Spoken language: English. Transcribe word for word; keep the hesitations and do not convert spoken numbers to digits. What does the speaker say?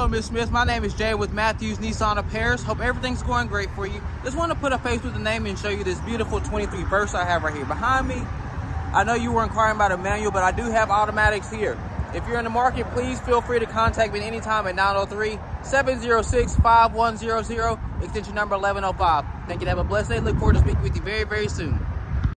Hello, Miz Smith. My name is Jay with Matthews Nissan of Paris. Hope everything's going great for you. Just want to put a face with the name and show you this beautiful twenty-three Versa I have right here behind me. I know you were inquiring about a manual, but I do have automatics here. If you're in the market, please feel free to contact me anytime at nine oh three, seven oh six, five one zero zero, extension number eleven oh five. Thank you and have a blessed day. Look forward to speaking with you very, very soon.